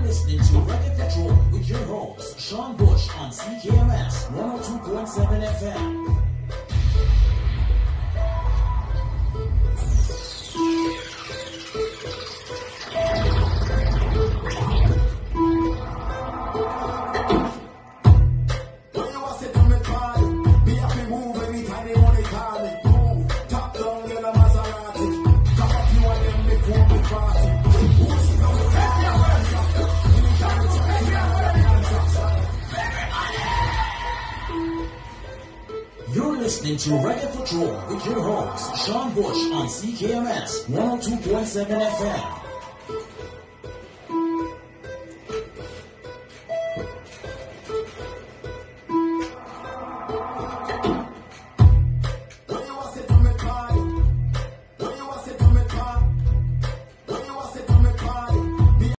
listening to Reggae Patrol with your host, Shawn on Ckms 102.7 FM. You're listening to Reggae Patrol with your host, Shawn on Ckms 102.7 FM.